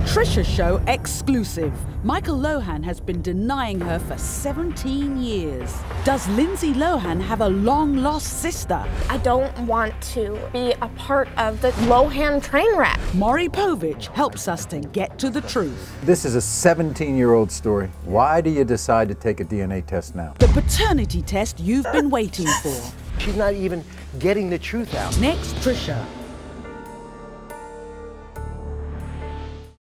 Trisha Show exclusive. Michael Lohan has been denying her for 17 years. Does Lindsay Lohan have a long-lost sister? I don't want to be a part of the Lohan train wreck. Maury Povich helps us to get to the truth. This is a 17-year-old story. Why do you decide to take a DNA test now? The paternity test you've been waiting for. She's not even getting the truth out. Next, Trisha.